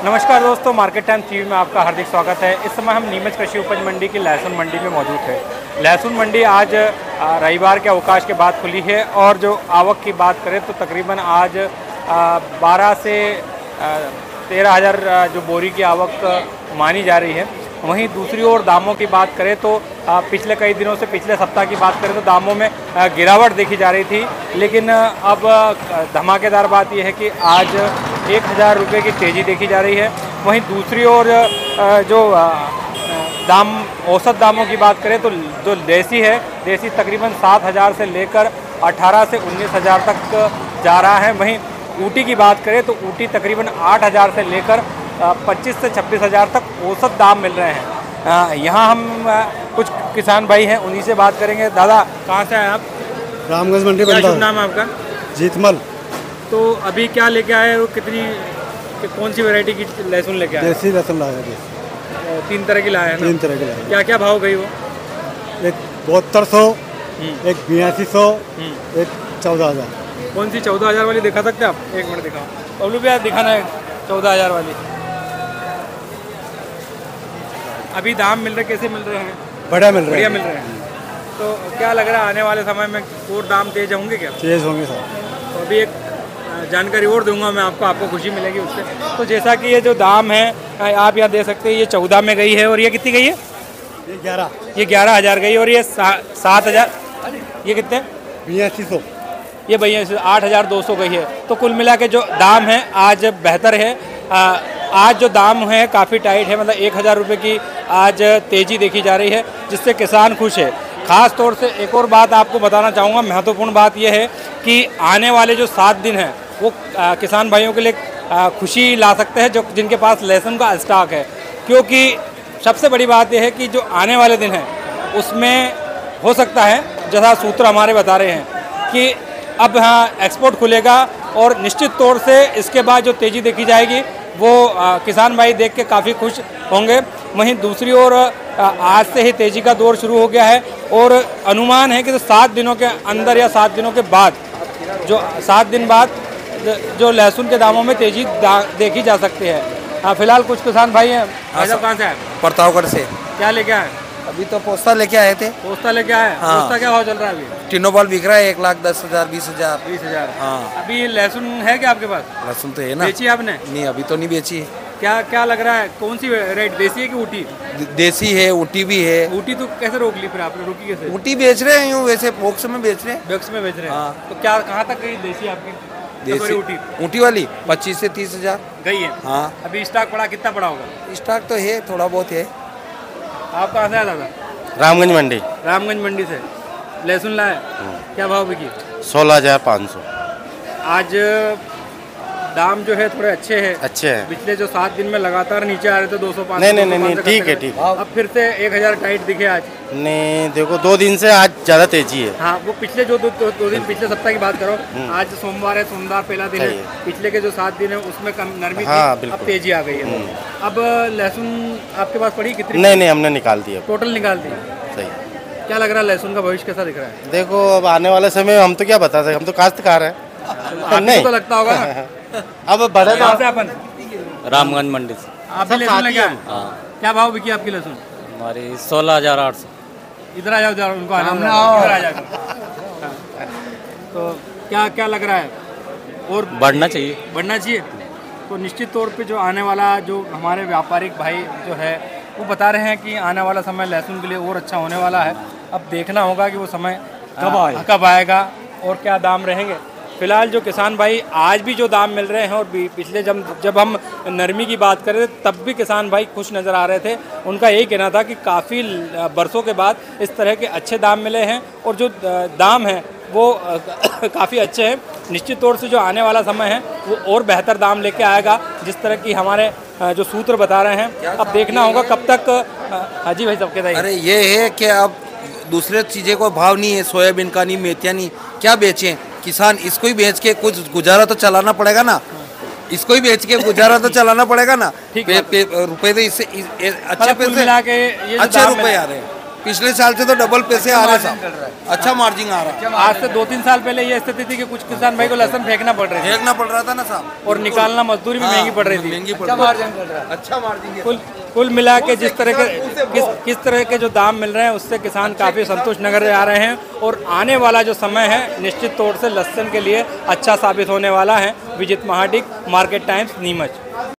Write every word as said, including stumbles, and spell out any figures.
नमस्कार दोस्तों, market time TV में आपका हार्दिक स्वागत है। इस समय हम नीमच कृषि उपज मंडी की लहसुन मंडी में मौजूद है। लहसुन मंडी आज रविवार के अवकाश के बाद खुली है और जो आवक की बात करें तो तकरीबन आज बारह से तेरह हज़ार जो बोरी की आवक मानी जा रही है। वहीं दूसरी ओर दामों की बात करें तो पिछले कई दिनों से, पिछले सप्ताह की बात करें तो दामों में गिरावट देखी जा रही थी, लेकिन अब धमाकेदार बात यह है कि आज एक हज़ार रुपये की तेज़ी देखी जा रही है। वहीं दूसरी ओर जो दाम, औसत दामों की बात करें तो जो देसी है, देसी तकरीबन सात हज़ार से लेकर अठारह से उन्नीस हज़ार तक जा रहा है। वहीं ऊटी की बात करें तो ऊटी तकरीबन आठ हज़ार से लेकर पच्चीस से छब्बीस हज़ार तक औसत दाम मिल रहे हैं। यहाँ हम कुछ किसान भाई हैं, उन्हीं से बात करेंगे। दादा, कहाँ से आए आप? रामगंज मंडी। क्या शुभ नाम है आपका? जीतमल। तो अभी क्या लेके आए हो? कितनी कि कौन सी वैरायटी की लहसुन लेके आए? देसी लहसुन लाया है। तीन तरह की लाए हैं ना? तीन तरह की लाया। क्या क्या भाव गई वो? एक बहत्तर सौ, एक बयासी सौ, एक चौदह हज़ार। कौन सी चौदह हज़ार वाली दिखा सकते हैं आप? एक मिनट दिखाओ। बबलू भैया, दिखाना है चौदह हज़ार वाली। अभी दाम मिल रहे, कैसे मिल रहे हैं? बढ़िया मिल रहे बढ़िया मिल रहे हैं। तो क्या लग रहा है आने वाले समय में और दाम तेज होंगे क्या? तेज होंगे सर। तो अभी एक जानकारी और दूंगा मैं आपको, आपको खुशी मिलेगी उससे। तो जैसा कि ये जो दाम है आप यहाँ दे सकते हैं, ये चौदह में गई है और ये कितनी गई है? ये ग्यारह। ये ग्यारह हज़ार गई और ये सात हज़ार, ये कितने? बयासी सौ। ये भैया आठ हज़ार दो सौ गई है। तो कुल मिला के जो दाम है आज बेहतर है। आ, आज जो दाम है काफ़ी टाइट है, मतलब एक हज़ार रुपये की आज तेज़ी देखी जा रही है, जिससे किसान खुश है। ख़ास तौर से एक और बात आपको बताना चाहूँगा, महत्वपूर्ण बात यह है कि आने वाले जो सात दिन हैं वो आ, किसान भाइयों के लिए आ, खुशी ला सकते हैं जो जिनके पास लहसुन का स्टॉक है। क्योंकि सबसे बड़ी बात यह है कि जो आने वाले दिन हैं उसमें हो सकता है, जैसा सूत्र हमारे बता रहे हैं कि अब हाँ एक्सपोर्ट खुलेगा और निश्चित तौर से इसके बाद जो तेज़ी देखी जाएगी वो आ, किसान भाई देख के काफ़ी खुश होंगे। वहीं दूसरी ओर आज से ही तेज़ी का दौर शुरू हो गया है और अनुमान है कि तो सात दिनों के अंदर या सात दिनों के बाद, जो सात दिन बाद जो लहसुन के दामों में तेज़ी देखी जा सकती है। हाँ, फिलहाल कुछ किसान भाई हैं। भाई साहब कहाँ से आए? प्रतापगढ़ से। क्या लेके आए? अभी तो पोस्ता लेके आए थे। पोस्ता लेके आए? हाँ। पोस्ता क्या भाव चल रहा है अभी? तीनों बॉल बिक रहा है, एक लाख दस हजार बीस हजार बीस हजार हाँ। अभी लहसुन है क्या आपके पास? लहसुन तो है ना। बेची आपने? नहीं, अभी तो नहीं बेची। क्या क्या लग रहा है, कौन सी रेट, देसी है कि ऊटी? देसी है, ऊटी भी है। ऊटी तो कैसे रोक ली फिर आपने? रोकी कैसे? ऊटी बेच रहे हैं यूँ, वैसे बॉक्स में बेच रहे हैं। बॉक्स में बेच रहे हैं। हाँ। तो क्या कहाँ तक गई देसी आपकी? देसी ऊटी ऊटी वाली पच्चीस से तीस हजार गई है। हाँ। अभी स्टॉक पड़ा, कितना पड़ा होगा? स्टॉक तो है, थोड़ा बहुत है। आप कहाँ से आया था? रामगंज मंडी। रामगंज मंडी से लहसुन लाए? क्या भाव बिकी? सोलह हजार पाँच सौ। आज दाम जो है थोड़े अच्छे हैं। अच्छे हैं। पिछले जो सात दिन में लगातार नीचे आ रहे थे दो सौ पाँच। नहीं नहीं नहीं नहीं ठीक है ठीक है। अब फिर से एक हज़ार टाइट दिखे आज। नहीं देखो, दो दिन से आज ज़्यादा तेजी है। हाँ, वो पिछले जो दो, दो, दो दिन पिछले सप्ताह की बात करो, आज सोमवार है, सोमवार पहला दिन है, पिछले के जो सात दिन है उसमें कम नरमी हाँ, थी, अब तेजी आ गई है। अब लहसुन आपके पास पड़ी कितनी? नहीं नहीं, हमने निकाल दिया, टोटल निकाल दी। सही। क्या लग रहा है लहसुन का भविष्य कैसा दिख रहा है? देखो, अब आने वाले समय हम तो क्या बता सकते, हम तो काश्तकार हैं। नहीं तो लगता होगा ना। अब बड़े कहाँ से अपन? रामगंज मंडी से। आप भी लहसुन लेके आए? हाँ। क्या भाव बिकी आपकी लहसुन? हमारी सोलह हजार आठ सौ। इधर आ जाओ, जाओ उनको आना, इधर आ जाओ। तो क्या क्या लग रहा है और बढ़ना चाहिए? बढ़ना चाहिए। तो निश्चित तौर पे जो आने वाला, जो हमारे व्यापारिक भाई जो है वो बता रहे हैं कि आने वाला समय लहसुन के लिए और अच्छा होने वाला है। अब देखना होगा कि वो समय कब आए कब आएगा और क्या दाम रहेंगे। फिलहाल जो किसान भाई आज भी जो दाम मिल रहे हैं और पिछले जब जब हम नरमी की बात कर रहे थे तब भी किसान भाई खुश नज़र आ रहे थे। उनका यही कहना था कि काफ़ी बरसों के बाद इस तरह के अच्छे दाम मिले हैं और जो दाम हैं वो काफ़ी अच्छे हैं। निश्चित तौर से जो आने वाला समय है वो और बेहतर दाम लेके आएगा, जिस तरह की हमारे जो सूत्र बता रहे हैं। अब देखना होगा कब तक। हाजी भाई सबके दाई, अरे ये है कि अब दूसरे चीज़ें को भाव नहीं है, सोयाबीन का नहीं, मेथिया नहीं, क्या बेचें? किसान इसको ही बेच के कुछ गुजारा तो चलाना पड़ेगा ना। इसको ही बेच के गुजारा तो चलाना पड़ेगा ना। रुपए तो इससे अच्छे पैसे, अच्छे रुपए आ रहे हैं। पिछले साल से तो डबल पैसे आ रहे हैं साहब, अच्छा मार्जिन आ रहा है। आज से दो तीन साल पहले ये स्थिति थी कि कुछ किसान भाई को लहसुन फेंकना पड़ रही थी फेंकना पड़ रहा था ना साहब, और निकालना मजदूरी भी महंगी पड़ रही थी। महंगी पड़ रही है, अच्छा मार्जिन। कुल कुल मिला के जिस तरह के किस किस तरह के जो दाम मिल रहे हैं उससे किसान काफ़ी संतुष्ट नजर आ रहे हैं और आने वाला जो समय है निश्चित तौर से लहसुन के लिए अच्छा साबित होने वाला है। Vijit Mahadik, market times, Neemuch.